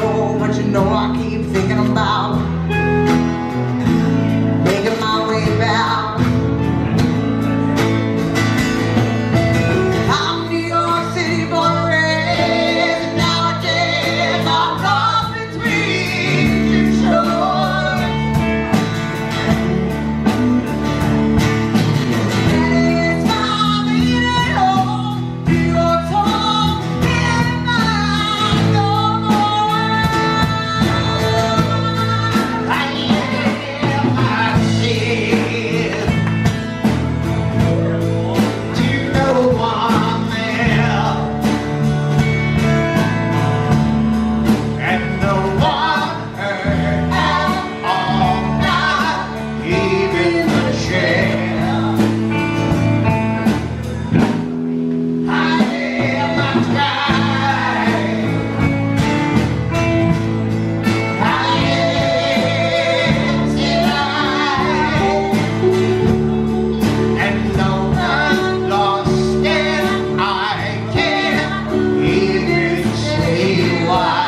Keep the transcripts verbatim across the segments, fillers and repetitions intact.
know, but you know I keep thinking about making my way back. I'm New York City born and raised. Nowadays I'm lost between two shores. And it's time to get home. New York's home, and mine no more. I am myself to no one there, and no one heard at all, not even a share. I am my pride. I am tonight, and no one lost, and I can't even say why.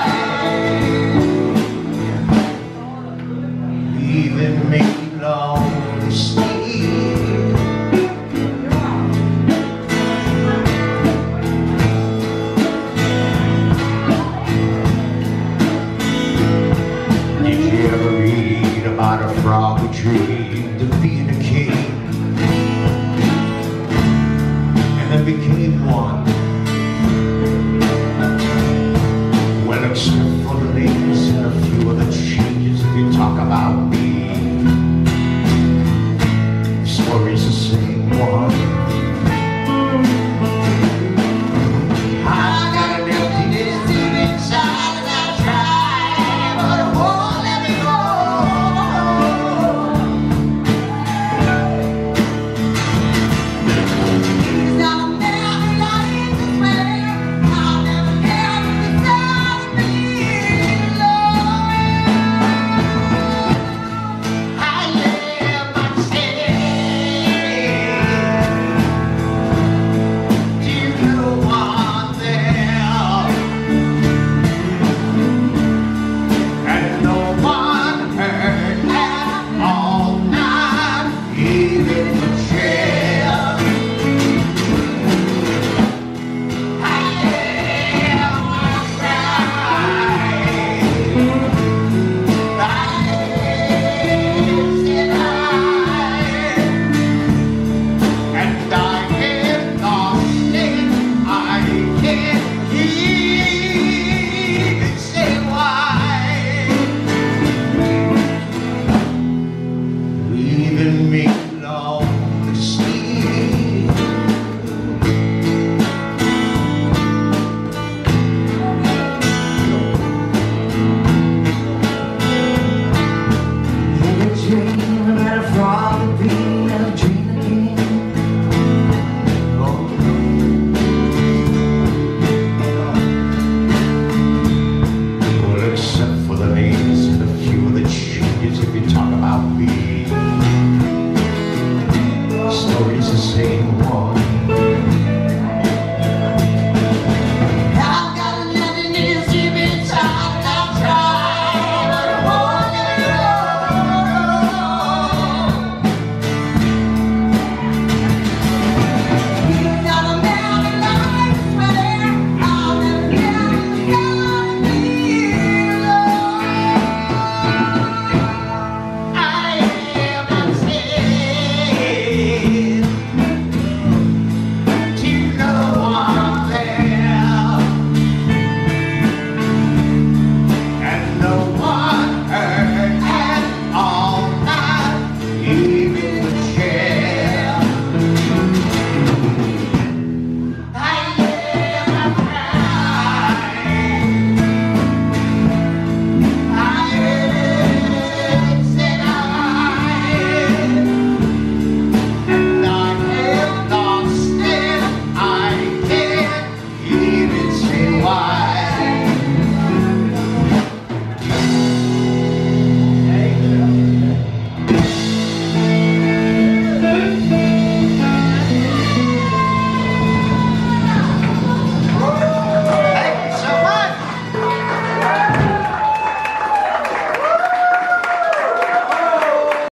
Leaving me lonely still. Did you ever read about a frog who dreamed of being a king and then became one? Well, it's